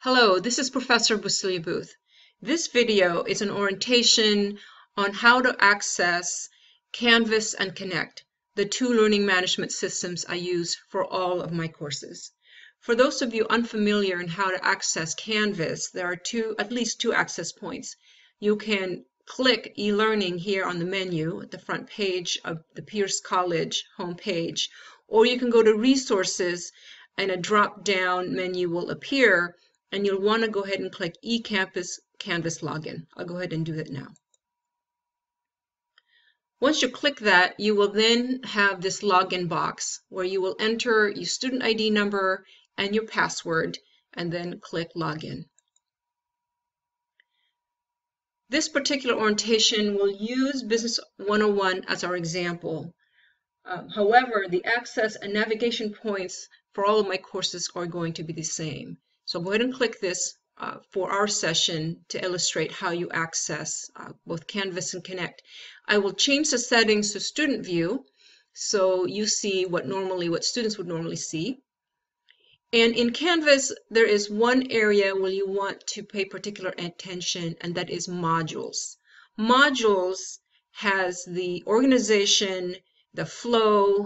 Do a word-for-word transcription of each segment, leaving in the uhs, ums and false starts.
Hello, this is Professor Bustillo-Booth. This video is an orientation on how to access Canvas and Connect, the two learning management systems I use for all of my courses. For those of you unfamiliar in how to access Canvas, there are two, at least two access points. You can click e-learning here on the menu at the front page of the Pierce College homepage, or you can go to resources and a drop-down menu will appear, and you'll want to go ahead and click eCampus Canvas Login. I'll go ahead and do that now. Once you click that, you will then have this login box where you will enter your student I D number and your password, and then click Login. This particular orientation will use Business one oh one as our example. Um, however, the access and navigation points for all of my courses are going to be the same. So go ahead and click this uh, for our session to illustrate how you access uh, both Canvas and Connect. I will change the settings to student view so you see what normally what students would normally see. And in Canvas, there is one area where you want to pay particular attention, and that is modules. Modules has the organization, the flow,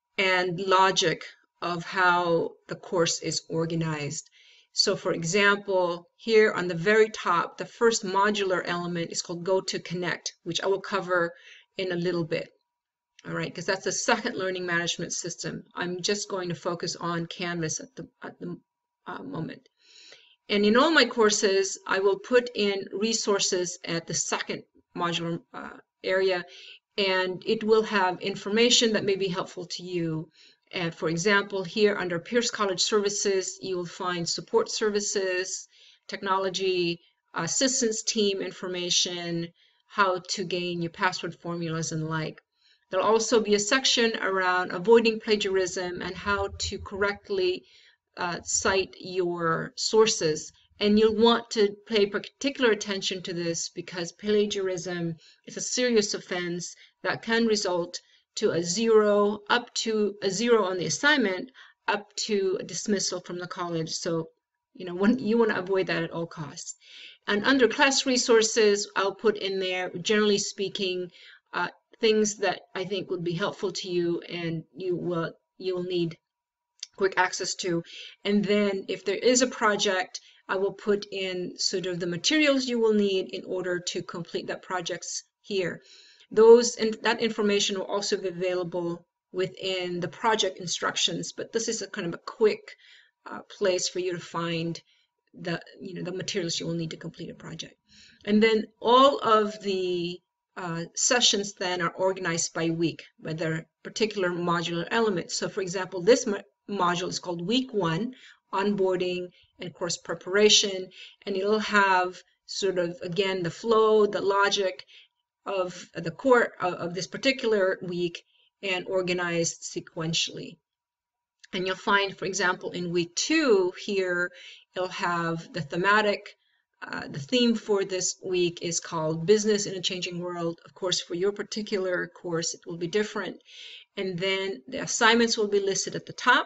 and logic of how the course is organized. So for example, here on the very top, the first modular element is called Go to Connect, which I will cover in a little bit. All right, because that's the second learning management system. I'm just going to focus on Canvas at the, at the uh, moment. And in all my courses, I will put in resources at the second modular uh, area, and it will have information that may be helpful to you. And for example, here under Pierce College Services, you will find support services, technology, assistance team information, how to gain your password formulas and the like. There'll also be a section around avoiding plagiarism and how to correctly uh, cite your sources. And you'll want to pay particular attention to this because plagiarism is a serious offense that can result to a zero, up to a zero on the assignment, up to a dismissal from the college. So, you know, when, you want to avoid that at all costs. And under class resources, I'll put in there, generally speaking, uh, things that I think would be helpful to you and you will you'll need quick access to. And then if there is a project, I will put in sort of the materials you will need in order to complete that project here. Those and that information will also be available within the project instructions, but this is a kind of a quick uh, place for you to find the you know the materials you will need to complete a project. And then all of the uh, sessions then are organized by week, by their particular modular elements. So for example, this mo module is called Week One, Onboarding and Course Preparation, and it'll have sort of again the flow, the logic of the core of this particular week and organized sequentially. And you'll find, for example, in week two here, it'll have the thematic, uh, the theme for this week is called Business in a Changing World. Of course, for your particular course, it will be different. And then the assignments will be listed at the top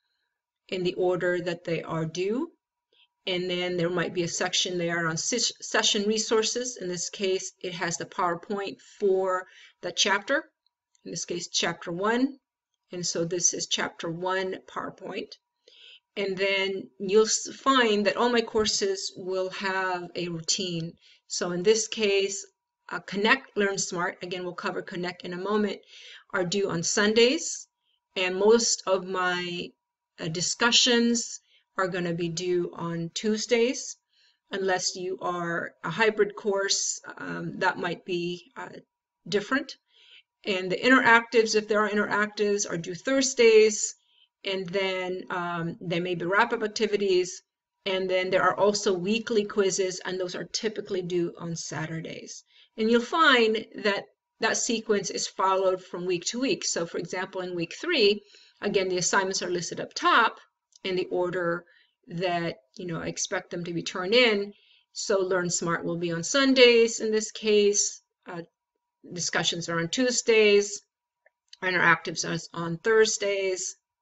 in the order that they are due. And then there might be a section there on session resources. In this case, it has the PowerPoint for the chapter. In this case, chapter one. And so this is chapter one PowerPoint. And then you'll find that all my courses will have a routine. So in this case, uh, Connect, Learn Smart, again, we'll cover Connect in a moment, are due on Sundays. And most of my uh, discussions are going to be due on Tuesdays, unless you are a hybrid course, um, that might be uh, different. And the interactives, if there are interactives, are due Thursdays, and then um, there may be wrap-up activities, and then there are also weekly quizzes, and those are typically due on Saturdays. And you'll find that that sequence is followed from week to week. So for example, in week three, again, the assignments are listed up top in the order that you know I expect them to be turned in. So Learn Smart will be on Sundays in this case, uh, discussions are on Tuesdays, interactives are on Thursdays,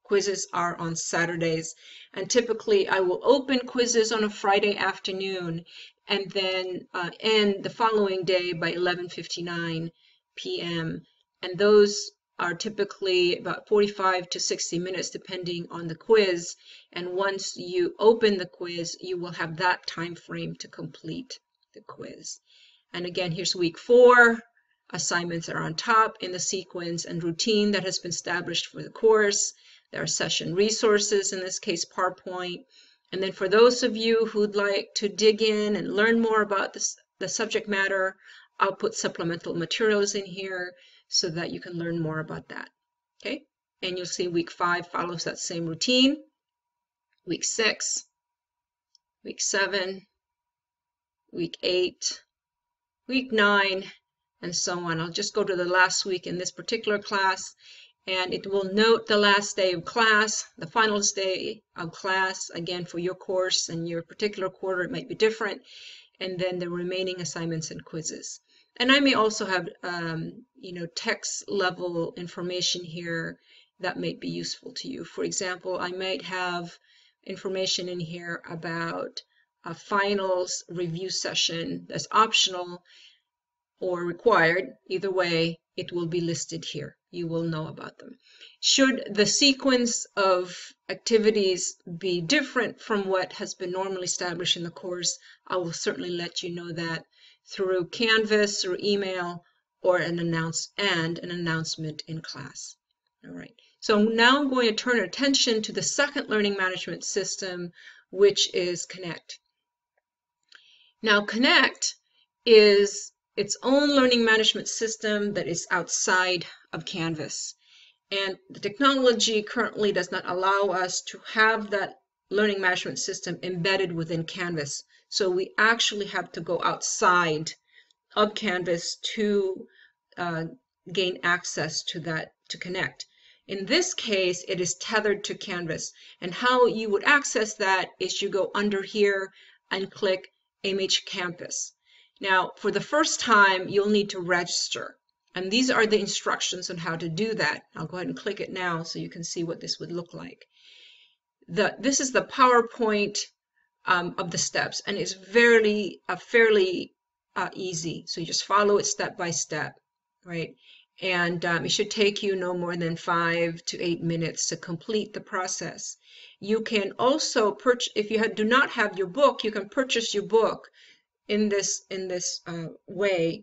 quizzes are on Saturdays. And typically I will open quizzes on a Friday afternoon and then uh, end the following day by eleven fifty-nine p m And those are typically about forty-five to sixty minutes depending on the quiz. And once you open the quiz, you will have that time frame to complete the quiz. And again, here's week four. Assignments are on top in the sequence and routine that has been established for the course. There are session resources, in this case PowerPoint. And then for those of you who'd like to dig in and learn more about this, the subject matter, I'll put supplemental materials in here so that you can learn more about that. Okay? And you'll see week five follows that same routine. Week six, week seven, week eight, week nine, and so on. I'll just go to the last week in this particular class, and it will note the last day of class, the final day of class, again for your course and your particular quarter it might be different, and then the remaining assignments and quizzes. And I may also have um, you know, text level information here that might be useful to you. For example, I might have information in here about a finals review session that's optional or required. Either way, it will be listed here. You will know about them. Should the sequence of activities be different from what has been normally established in the course, I will certainly let you know that through Canvas or email or an announce and an announcement in class. All right. So now I'm going to turn attention to the second learning management system, which is Connect. Now, Connect is its own learning management system that is outside of Canvas. And the technology currently does not allow us to have that learning management system embedded within Canvas. So we actually have to go outside of Canvas to uh, gain access to that, to Connect. In this case, it is tethered to Canvas. And how you would access that is you go under here and click M H Campus. Now, for the first time, you'll need to register. And these are the instructions on how to do that. I'll go ahead and click it now so you can see what this would look like. The, this is the PowerPoint um, of the steps, and it's very, uh, fairly uh, easy. So you just follow it step by step, right? And um, it should take you no more than five to eight minutes to complete the process. You can also purchase, if you do not have your book, you can purchase your book in this in this uh, way.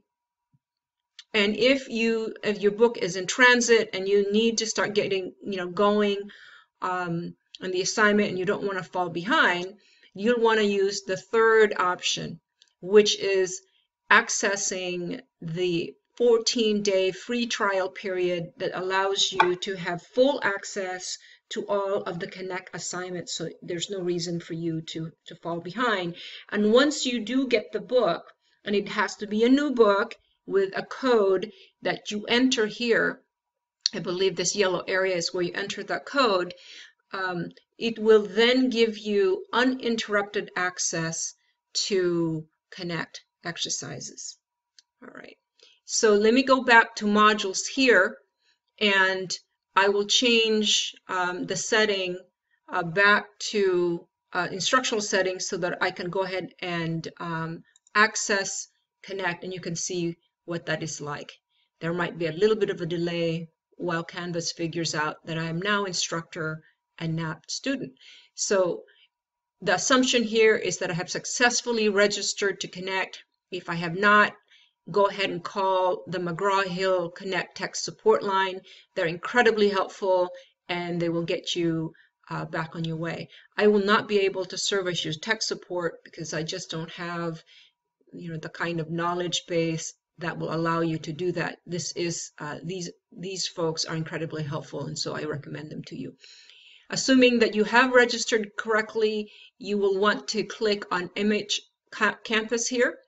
And if you if your book is in transit and you need to start getting you know going um, on the assignment and you don't want to fall behind, you'll want to use the third option, which is accessing the fourteen day free trial period that allows you to have full access to all of the Connect assignments, so there's no reason for you to, to fall behind. And once you do get the book, and it has to be a new book with a code that you enter here, I believe this yellow area is where you enter that code, um, it will then give you uninterrupted access to Connect exercises. All right, so let me go back to modules here, and I will change um, the setting uh, back to uh, instructional settings so that I can go ahead and um, access Connect, and you can see what that is like. There might be a little bit of a delay while Canvas figures out that I am now instructor and not student. So the assumption here is that I have successfully registered to Connect. If I have not, go ahead and call the Mcgraw-Hill Connect Tech Support line. They're incredibly helpful and they will get you uh, back on your way. I will not be able to service your tech support because I just don't have you know, the kind of knowledge base that will allow you to do that. This is, uh, these, these folks are incredibly helpful, and so I recommend them to you. Assuming that you have registered correctly, you will want to click on M H Campus here.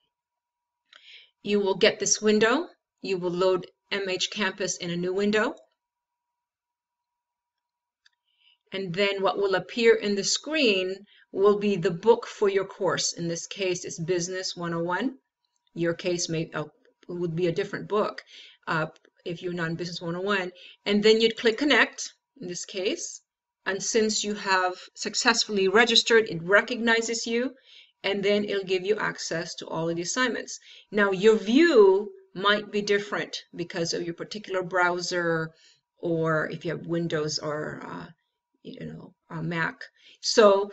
You will get this window. You will load M H Campus in a new window. And then what will appear in the screen will be the book for your course. In this case, it's Business one oh one. Your case may uh, would be a different book uh, if you're not in Business one oh one. And then you'd click Connect, in this case. And since you have successfully registered, it recognizes you, and then it'll give you access to all of the assignments. Now, your view might be different because of your particular browser, or if you have Windows or uh, you know uh, Mac. So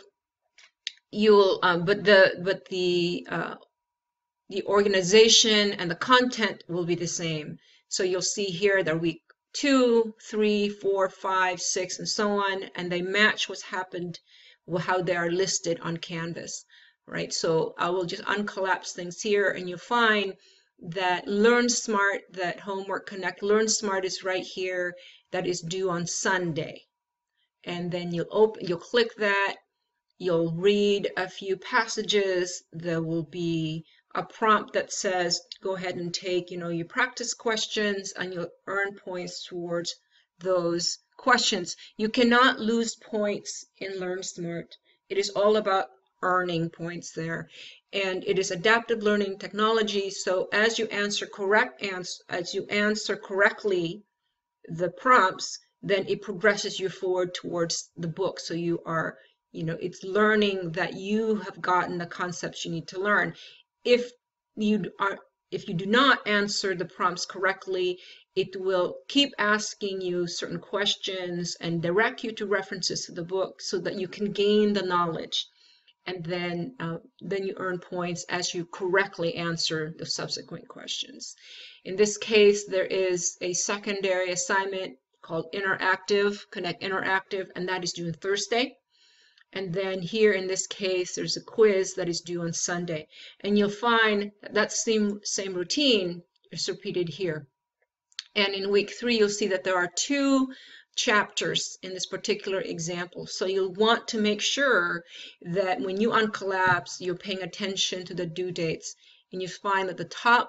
you'll, um, but the but the uh, the organization and the content will be the same. So you'll see here that week two, three, four, five, six, and so on, and they match what's happened, how they are listed on Canvas, right? So I will just uncollapse things here, and you'll find that Learn Smart, that Homework Connect Learn Smart is right here, that is due on Sunday. And then you'll open, you'll click that, you'll read a few passages, there will be a prompt that says go ahead and take you know your practice questions, and you'll earn points towards those questions. You cannot lose points in Learn Smart. It is all about earning points there, and it is adaptive learning technology. So as you answer correct ans as you answer correctly the prompts, then it progresses you forward towards the book. So you are you know it's learning that you have gotten the concepts you need to learn. If you are if you do not answer the prompts correctly, it will keep asking you certain questions and direct you to references to the book so that you can gain the knowledge, and then uh, then you earn points as you correctly answer the subsequent questions. In this case, there is a secondary assignment called Interactive, Connect Interactive, and that is due on Thursday. And then here in this case, there's a quiz that is due on Sunday. And you'll find that, that same, same routine is repeated here. And in week three, you'll see that there are two chapters in this particular example. So you'll want to make sure that when you uncollapse, you're paying attention to the due dates. And you find that the top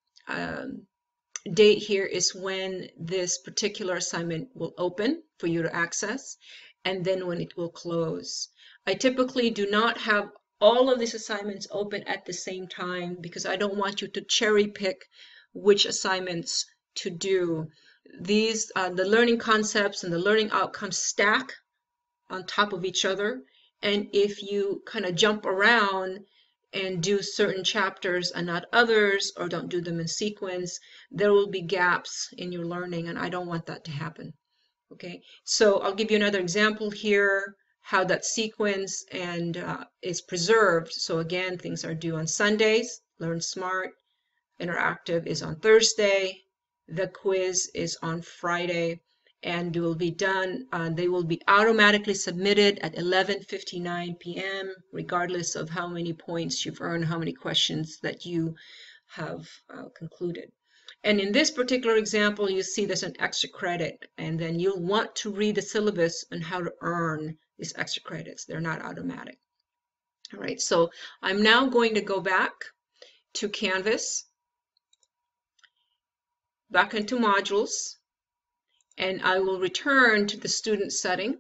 um, date here is when this particular assignment will open for you to access, and then when it will close. I typically do not have all of these assignments open at the same time because I don't want you to cherry pick which assignments to do. These, uh, the learning concepts and the learning outcomes stack on top of each other, and if you kind of jump around and do certain chapters and not others, or don't do them in sequence, there will be gaps in your learning, and I don't want that to happen. Okay, so I'll give you another example here, how that sequence and uh, is preserved. So again, things are due on Sundays. Learn Smart Interactive is on Thursday. The quiz is on Friday, and will be done. Uh, they will be automatically submitted at eleven fifty-nine p m regardless of how many points you've earned, how many questions that you have uh, concluded. And in this particular example, you see there's an extra credit, and then you'll want to read the syllabus on how to earn these extra credits. They're not automatic. All right, so I'm now going to go back to Canvas, back into modules, and I will return to the student setting.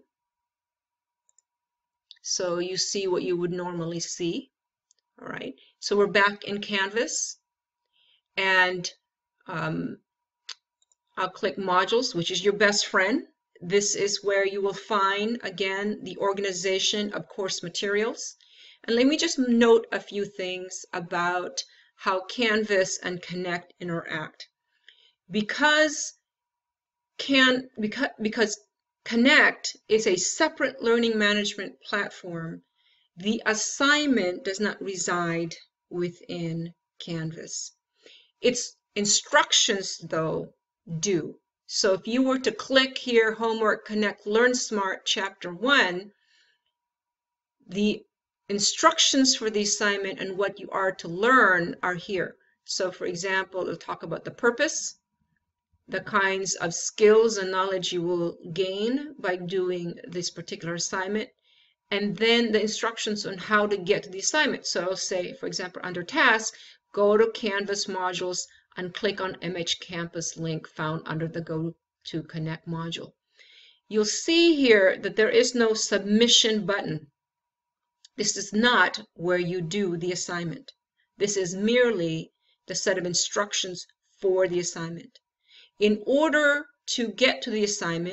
So you see what you would normally see. All right, so we're back in Canvas, and um, I'll click Modules, which is your best friend. This is where you will find, again, the organization of course materials. And let me just note a few things about how Canvas and Connect interact. Because can because because Connect is a separate learning management platform, the assignment does not reside within Canvas. Its instructions, though, do. So if you were to click here, Homework Connect Learn Smart Chapter one, the instructions for the assignment and what you are to learn are here. So for example, it'll talk about the purpose, the kinds of skills and knowledge you will gain by doing this particular assignment, and then the instructions on how to get to the assignment. So I'll say, for example, under Task, go to Canvas Modules and click on M H Campus link found under the Go to Connect module. You'll see here that there is no submission button. This is not where you do the assignment. This is merely the set of instructions for the assignment. In order to get to the assignment,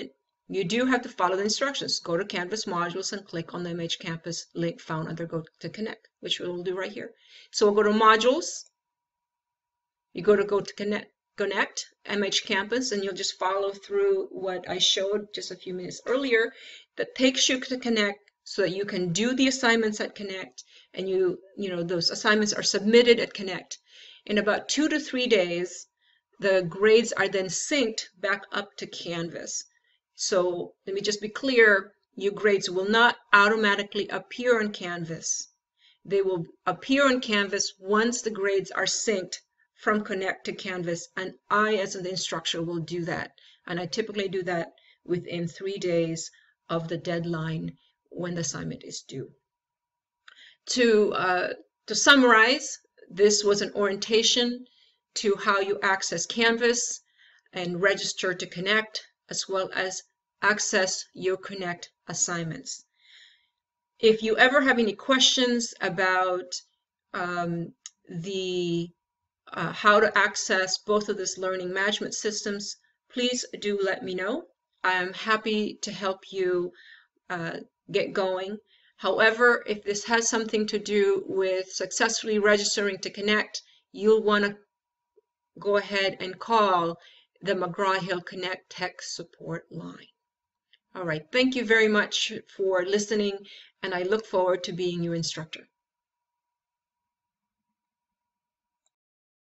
you do have to follow the instructions. Go to Canvas Modules and click on the M H Campus link found under Go to Connect, which we'll do right here. So we'll go to Modules. You go to Go to Connect, Connect M H Campus, and you'll just follow through what I showed just a few minutes earlier that takes you to Connect so that you can do the assignments at Connect, and you, you know, those assignments are submitted at Connect. In about two to three days, the grades are then synced back up to Canvas. So let me just be clear, your grades will not automatically appear on Canvas. They will appear on Canvas once the grades are synced from Connect to Canvas, and I as an instructor will do that. And I typically do that within three days of the deadline when the assignment is due. To, uh, to summarize, this was an orientation to how you access Canvas and register to Connect, as well as access your Connect assignments. If you ever have any questions about um, the uh, how to access both of these learning management systems, please do let me know. I'm happy to help you uh, get going. However, if this has something to do with successfully registering to Connect, you'll want to go ahead and call the Mcgraw-Hill Connect Tech Support line. All right, thank you very much for listening, and I look forward to being your instructor.